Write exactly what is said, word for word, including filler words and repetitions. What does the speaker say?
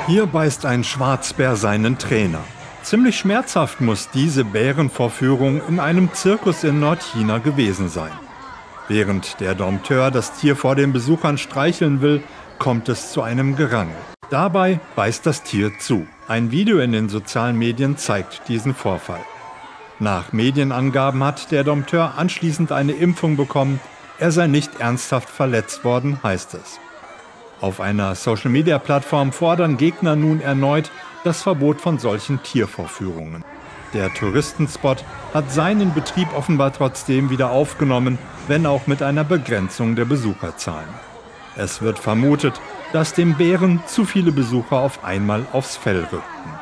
Hier beißt ein Schwarzbär seinen Trainer. Ziemlich schmerzhaft muss diese Bärenvorführung in einem Zirkus in Nordchina gewesen sein. Während der Dompteur das Tier vor den Besuchern streicheln will, kommt es zu einem Gerangel. Dabei beißt das Tier zu. Ein Video in den sozialen Medien zeigt diesen Vorfall. Nach Medienangaben hat der Dompteur anschließend eine Impfung bekommen. Er sei nicht ernsthaft verletzt worden, heißt es. Auf einer Social-Media-Plattform fordern Gegner nun erneut das Verbot von solchen Tiervorführungen. Der Touristenspot hat seinen Betrieb offenbar trotzdem wieder aufgenommen, wenn auch mit einer Begrenzung der Besucherzahlen. Es wird vermutet, dass dem Bären zu viele Besucher auf einmal aufs Fell rückten.